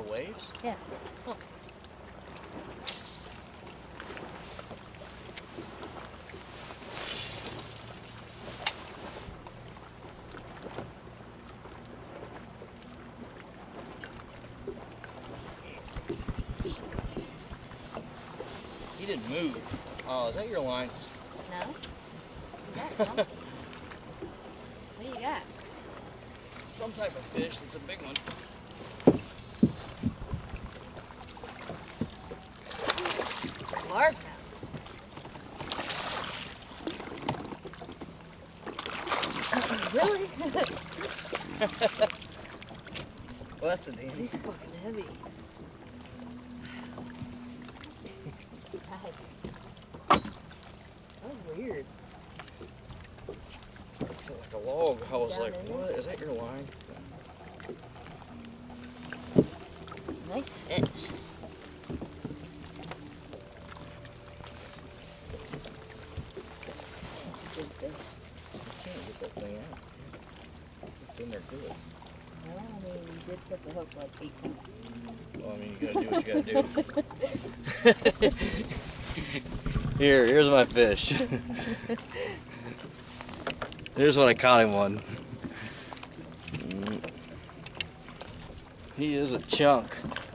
Our waves? Yeah. Huh. He didn't move. Oh, is that your line? No? No. What do you got? Some type of fish that's a big one. Largemouth. Really? Well, that's the deal. He's fucking heavy. That's weird. I feel like a log. I was Down like, in what? Is that your line? Nice fish. Good fish. You can't get that thing out. It's in there good. Well, I mean, you did set the hook like 8 times. Well, I mean, you gotta do what you gotta do. Here's my fish. Here's what I caught him on. He is a chunk.